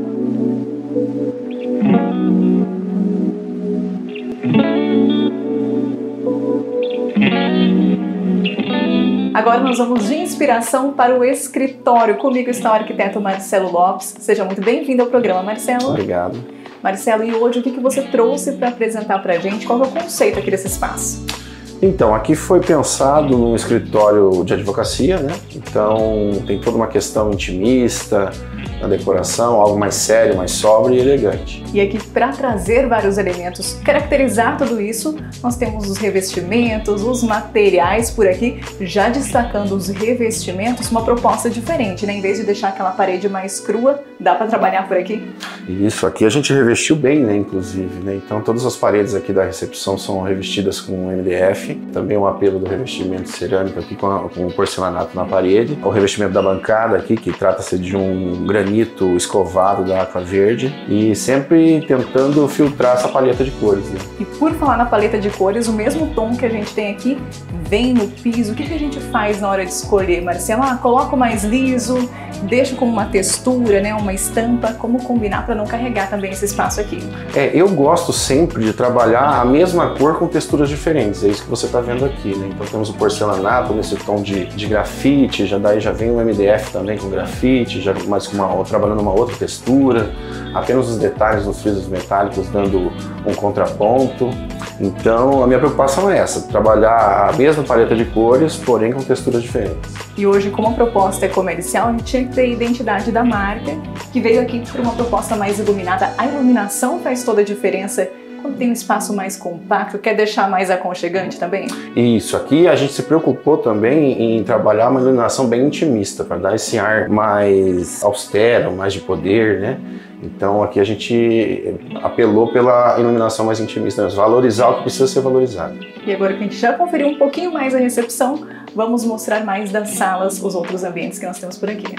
Agora nós vamos de inspiração para o escritório. Comigo está o arquiteto Marcelo Lopes. Seja muito bem-vindo ao programa, Marcelo. Obrigado. Marcelo, e hoje o que você trouxe para apresentar para a gente? Qual é o conceito aqui desse espaço? Então, aqui foi pensado num escritório de advocacia, né? Então, tem toda uma questão intimista na decoração, algo mais sério, mais sóbrio e elegante. E aqui, para trazer vários elementos, caracterizar tudo isso, nós temos os revestimentos, os materiais por aqui, já destacando os revestimentos, uma proposta diferente, né? Em vez de deixar aquela parede mais crua, dá para trabalhar por aqui? Isso, aqui a gente revestiu bem, né, inclusive, né? Então, todas as paredes aqui da recepção são revestidas com MDF, também um apelo do revestimento cerâmico aqui com porcelanato na parede, o revestimento da bancada aqui, que trata-se de um granito escovado da Aqua Verde, e sempre tentando filtrar essa paleta de cores, né? E por falar na paleta de cores, o mesmo tom que a gente tem aqui vem no piso. O que a gente faz na hora de escolher, Marcelo? Coloca mais liso, deixa com uma textura, né, uma estampa. Como combinar para não carregar também esse espaço aqui? Eu gosto sempre de trabalhar a mesma cor com texturas diferentes, é isso que você está vendo aqui, né? Então temos o porcelanato nesse tom de grafite, daí já vem o MDF também com grafite, já mais trabalhando uma outra textura, apenas os detalhes dos frisos metálicos dando um contraponto. Então a minha preocupação é essa, trabalhar a mesma paleta de cores, porém com texturas diferentes. E hoje, como a proposta é comercial, a gente tinha que ter a identidade da marca, que veio aqui para uma proposta mais iluminada. A iluminação faz toda a diferença quando tem um espaço mais compacto, quer deixar mais aconchegante também? Isso, aqui a gente se preocupou também em trabalhar uma iluminação bem intimista, para dar esse ar mais austero, mais de poder, né? Então aqui a gente apelou pela iluminação mais intimista, valorizar o que precisa ser valorizado. E agora que a gente já conferiu um pouquinho mais a recepção, vamos mostrar mais das salas, os outros ambientes que nós temos por aqui.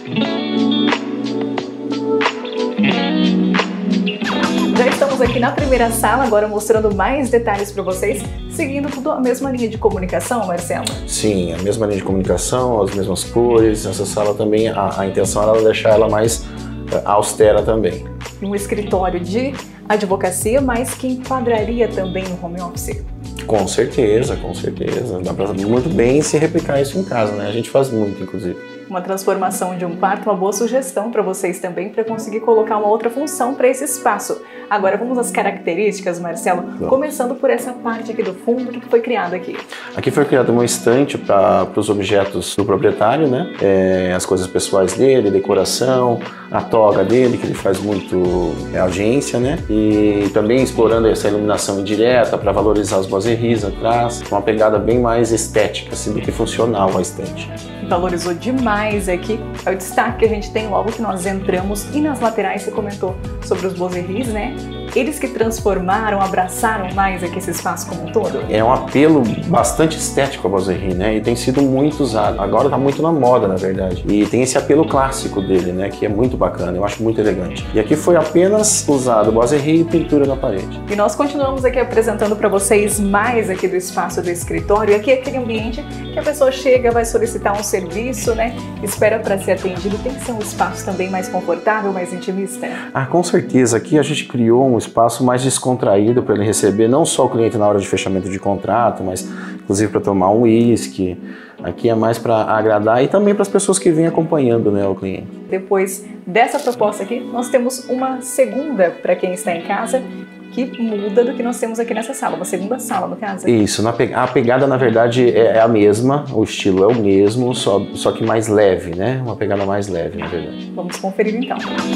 Já estamos aqui na primeira sala, agora mostrando mais detalhes para vocês, seguindo tudo a mesma linha de comunicação, Marcelo? Sim, a mesma linha de comunicação, as mesmas cores. Essa sala também, a intenção era deixar ela mais austera também. Um escritório de advocacia, mas que enquadraria também no home office? Com certeza, com certeza. Dá para muito bem se replicar isso em casa, né? A gente faz muito, inclusive. Uma transformação de um quarto, uma boa sugestão para vocês também, para conseguir colocar uma outra função para esse espaço. Agora vamos às características, Marcelo, começando por essa parte aqui do fundo, que foi criado aqui. Aqui foi criada uma estante para os objetos do proprietário, né? As coisas pessoais dele, decoração, a toga dele, que ele faz muito audiência, né? E também explorando essa iluminação indireta para valorizar os boiseries atrás, uma pegada bem mais estética, assim, do que funcional a estante. Valorizou demais aqui, é o destaque que a gente tem logo que nós entramos, e nas laterais você comentou sobre os boiseries, né? Eles que transformaram, abraçaram mais aqui esse espaço como um todo? É um apelo bastante estético a boiserie, né? E tem sido muito usado. Agora está muito na moda, na verdade. E tem esse apelo clássico dele, né? Que é muito bacana, eu acho muito elegante. E aqui foi apenas usado boiserie e pintura na parede. E nós continuamos aqui apresentando para vocês mais aqui do espaço do escritório. E aqui é aquele ambiente que a pessoa chega, vai solicitar um serviço, né? Espera para ser atendido. Tem que ser um espaço também mais confortável, mais intimista? Com certeza. Aqui a gente criou um espaço mais descontraído para ele receber não só o cliente na hora de fechamento de contrato, mas inclusive para tomar um uísque. Aqui é mais para agradar e também para as pessoas que vêm acompanhando, né, o cliente. Depois dessa proposta aqui, nós temos uma segunda para quem está em casa, que muda do que nós temos aqui nessa sala, uma segunda sala, no caso. Isso, a pegada na verdade é a mesma, o estilo é o mesmo, só que mais leve, né? Uma pegada mais leve, na verdade. Vamos conferir então.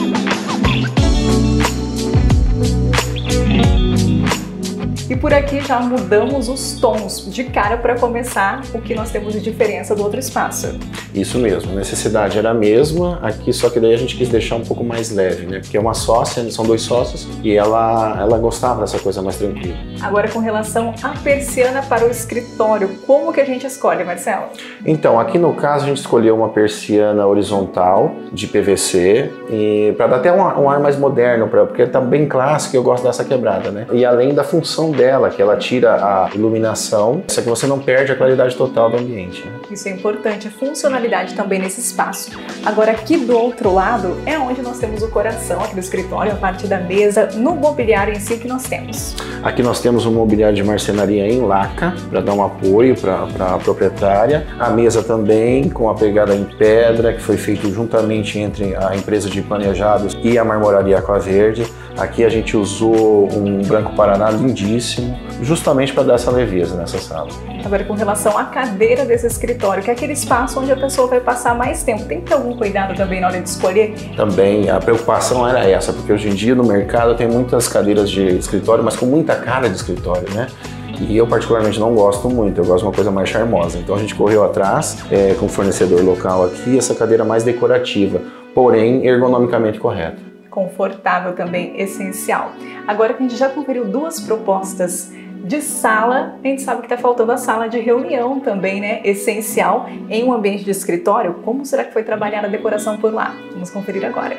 E por aqui já mudamos os tons de cara para começar o que nós temos de diferença do outro espaço. Isso mesmo, a necessidade era a mesma aqui, só que daí a gente quis deixar um pouco mais leve, né? Porque é uma sócia, são dois sócios, e ela gostava dessa coisa mais tranquila. Agora com relação à persiana para o escritório, como que a gente escolhe, Marcelo? Então, aqui no caso a gente escolheu uma persiana horizontal de PVC, e para dar até um ar mais moderno, porque tá bem clássico e eu gosto dessa quebrada, né? E além da função dela, que ela tira a iluminação, só que você não perde a claridade total do ambiente, né? Isso é importante, a funcionalidade também nesse espaço. Agora aqui do outro lado é onde nós temos o coração aqui do escritório, a parte da mesa, no mobiliário em si que nós temos. Aqui nós temos um mobiliário de marcenaria em laca, para dar um apoio para a proprietária. A mesa também com a pegada em pedra, que foi feito juntamente entre a empresa de planejados e a marmoraria Aquaverde. Aqui a gente usou um branco Paraná lindíssimo, justamente para dar essa leveza nessa sala. Agora, com relação à cadeira desse escritório, que é aquele espaço onde a pessoa vai passar mais tempo, tem que ter algum cuidado também na hora de escolher? Também a preocupação era essa, porque hoje em dia no mercado tem muitas cadeiras de escritório, mas com muita cara de escritório, né? E eu particularmente não gosto muito, eu gosto de uma coisa mais charmosa. Então a gente correu atrás com um fornecedor local aqui, essa cadeira mais decorativa, porém ergonomicamente correta. Confortável também, essencial. Agora que a gente já conferiu duas propostas de sala, a gente sabe que está faltando a sala de reunião também, né? Essencial em um ambiente de escritório. Como será que foi trabalhada a decoração por lá? Vamos conferir agora.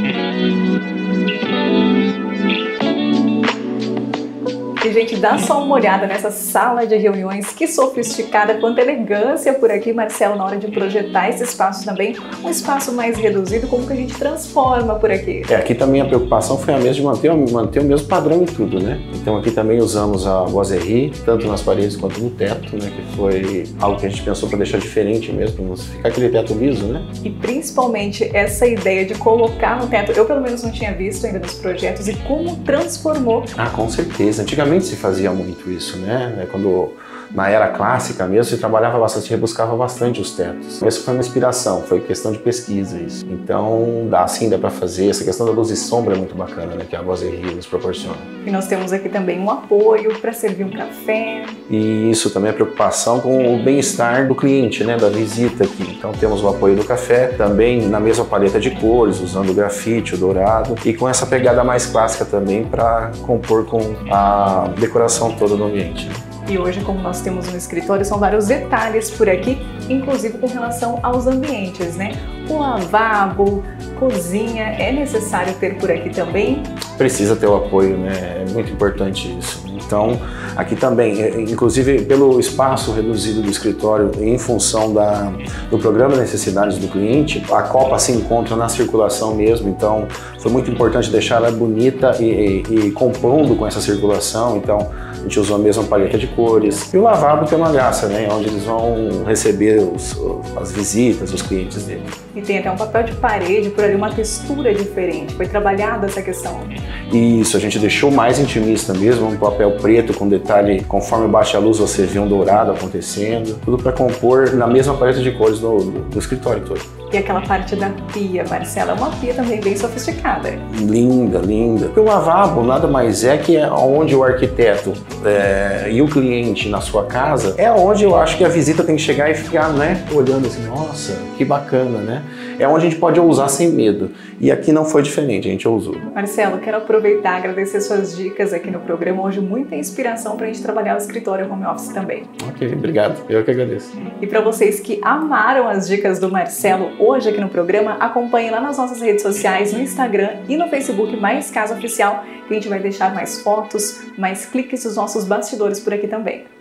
E, gente, dá só uma olhada nessa sala de reuniões, que sofisticada, quanta elegância por aqui, Marcelo, na hora de projetar esse espaço também, um espaço mais reduzido, como que a gente transforma por aqui? Aqui também a preocupação foi a mesma de manter o mesmo padrão em tudo, né? Então aqui também usamos a boiserie, tanto nas paredes quanto no teto, né? Que foi algo que a gente pensou para deixar diferente mesmo, para não ficar aquele teto liso, né? E principalmente essa ideia de colocar no teto, eu pelo menos não tinha visto ainda nos projetos, e como transformou. Ah, com certeza. Antigamente se fazia muito isso, né? Quando na era clássica mesmo se trabalhava bastante, se rebuscava bastante os tetos. Essa foi uma inspiração, foi questão de pesquisa isso. Então dá para fazer. Essa questão da luz e sombra é muito bacana, né? Que a boiserie nos proporciona. E nós temos aqui também um apoio para servir um café. E isso também é preocupação com o bem-estar do cliente, né? Da visita aqui. Então temos o apoio do café, também na mesma paleta de cores, usando o grafite, o dourado, e com essa pegada mais clássica também para compor com a decoração toda do ambiente, né? E hoje, como nós temos um escritório, são vários detalhes por aqui, inclusive com relação aos ambientes, né? O lavabo, cozinha, é necessário ter por aqui também? Precisa ter o apoio, né? É muito importante isso. Então, aqui também, inclusive pelo espaço reduzido do escritório, em função do programa Necessidades do Cliente, a copa se encontra na circulação mesmo, então foi muito importante deixar ela bonita e compondo com essa circulação. Então, a gente usou a mesma paleta de cores. E o lavabo tem uma graça, né? Onde eles vão receber as visitas, os clientes dele. E tem até um papel de parede, por ali uma textura diferente. Foi trabalhada essa questão? Isso, a gente deixou mais intimista mesmo, um papel preto com detalhe, conforme baixa a luz você vê um dourado acontecendo. Tudo para compor na mesma paleta de cores do escritório todo. E aquela parte da pia, Marcela, é uma pia também bem sofisticada. Linda, linda. Porque o lavabo nada mais é que onde o arquiteto e o cliente na sua casa, é onde eu acho que a visita tem que chegar e ficar, né, olhando assim, nossa, que bacana, né? É onde a gente pode usar sem medo. E aqui não foi diferente, a gente usou. Marcelo, quero aproveitar e agradecer suas dicas aqui no programa. Hoje, muita inspiração para a gente trabalhar o escritório home office também. Ok, obrigado. Eu que agradeço. E para vocês que amaram as dicas do Marcelo hoje aqui no programa, acompanhem lá nas nossas redes sociais, no Instagram e no Facebook, Mais Casa Oficial, que a gente vai deixar mais fotos, mais cliques dos nossos bastidores por aqui também.